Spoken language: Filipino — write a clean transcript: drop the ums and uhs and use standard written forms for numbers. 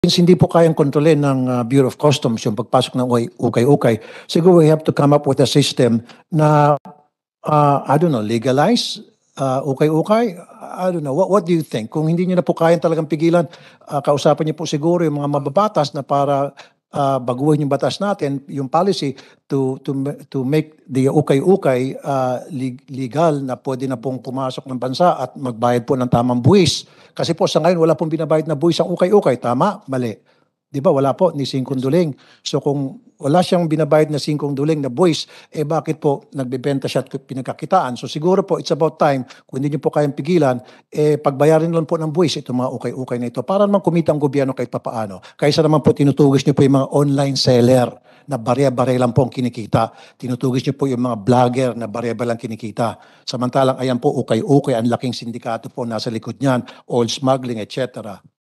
Since hindi po kayang kontrolin ng Bureau of Customs yung pagpasok ng ukay-ukay, siguro we have to come up with a system na, I don't know, legalize ukay-ukay? I don't know. What do you think? Kung hindi niyo na po kayang talagang pigilan, kausapin niyo po siguro yung mga mababatas na para baguhin yung batas natin, yung policy to make the ukay-ukay legal na pwede na pong pumasok ng bansa at magbayad po ng tamang buwis. Kasi po sa ngayon wala pong binabayad na buwis ang ukay-ukay. Tama? Mali. Di ba? Wala po ni singkong duling. So kung wala siyang binabayad na singkong duling na buwis, bakit po nagbebenta siya at pinagkakitaan? So siguro po it's about time, kung hindi niyo po kayang pigilan, pagbayarin lang po ng buwis itong mga ukay-ukay na ito para naman kumita ang gobyerno kahit papaano. Kaysa naman po tinutugis niyo po yung mga online seller na barya-barya lang po ang kinikita. Tinutugis niyo po yung mga vlogger na barya-barya lang kinikita. Samantalang ayan po ukay-ukay, ang laking sindikato po nasa likod niyan, oil smuggling, etc.